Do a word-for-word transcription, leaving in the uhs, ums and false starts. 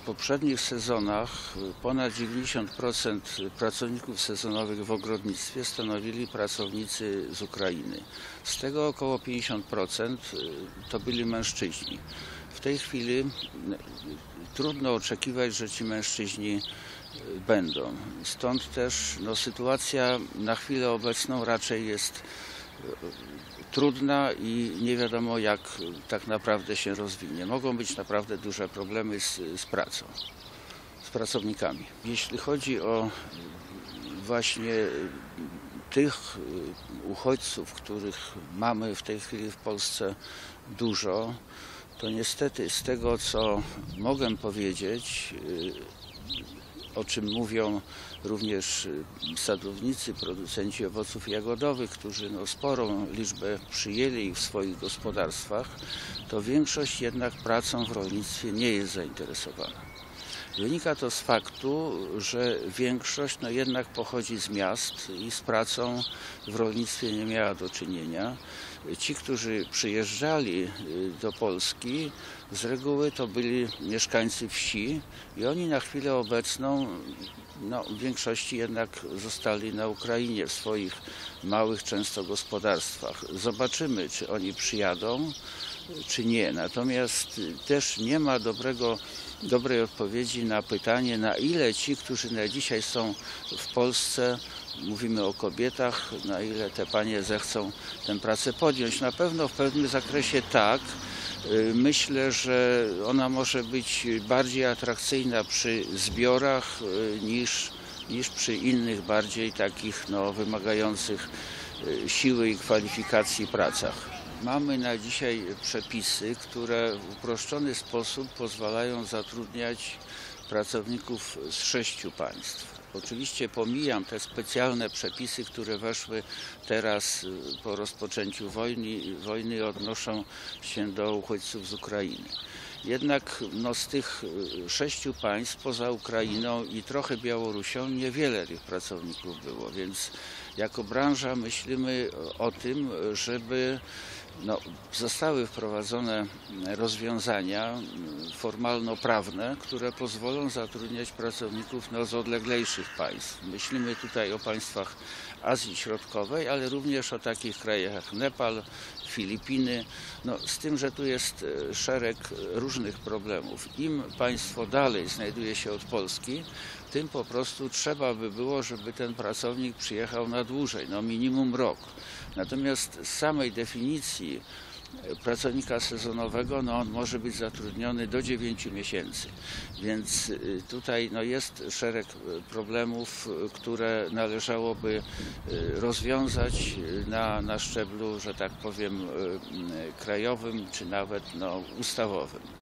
poprzednich sezonach ponad dziewięćdziesiąt procent pracowników sezonowych w ogrodnictwie stanowili pracownicy z Ukrainy. Z tego około pięćdziesiąt procent to byli mężczyźni. W tej chwili trudno oczekiwać, że ci mężczyźni będą. Stąd też no, sytuacja na chwilę obecną raczej jest trudna i nie wiadomo, jak tak naprawdę się rozwinie. Mogą być naprawdę duże problemy z, z pracą, z pracownikami. Jeśli chodzi o właśnie tych uchodźców, których mamy w tej chwili w Polsce dużo, to niestety z tego, co mogę powiedzieć, o czym mówią również sadownicy, producenci owoców jagodowych, którzy no, sporą liczbę przyjęli w swoich gospodarstwach, to większość jednak pracą w rolnictwie nie jest zainteresowana. Wynika to z faktu, że większość no, jednak pochodzi z miast i z pracą w rolnictwie nie miała do czynienia. Ci, którzy przyjeżdżali do Polski, z reguły to byli mieszkańcy wsi i oni na chwilę obecną no, w większości jednak zostali na Ukrainie w swoich małych często gospodarstwach. Zobaczymy, czy oni przyjadą, czy nie. Natomiast też nie ma dobrego, dobrej odpowiedzi na pytanie, na ile ci, którzy na dzisiaj są w Polsce, mówimy o kobietach, na ile te panie zechcą tę pracę podjąć. Na pewno w pewnym zakresie tak. Myślę, że ona może być bardziej atrakcyjna przy zbiorach niż, niż przy innych bardziej takich no, wymagających siły i kwalifikacji pracach. Mamy na dzisiaj przepisy, które w uproszczony sposób pozwalają zatrudniać pracowników z sześciu państw. Oczywiście pomijam te specjalne przepisy, które weszły teraz po rozpoczęciu wojny, wojny odnoszą się do uchodźców z Ukrainy. Jednak no, z tych sześciu państw poza Ukrainą i trochę Białorusią niewiele tych pracowników było, więc jako branża myślimy o tym, żeby no, zostały wprowadzone rozwiązania formalno-prawne, które pozwolą zatrudniać pracowników no, z odleglejszych państw. Myślimy tutaj o państwach Azji Środkowej, ale również o takich krajach jak Nepal, Filipiny, no, z tym, że tu jest szereg różnych problemów. Im państwo dalej znajduje się od Polski, tym po prostu trzeba by było, żeby ten pracownik przyjechał na dłużej, no minimum rok. Natomiast z samej definicji pracownika sezonowego, no on może być zatrudniony do dziewięciu miesięcy. Więc tutaj no, jest szereg problemów, które należałoby rozwiązać na, na szczeblu, że tak powiem, krajowym czy nawet no, ustawowym.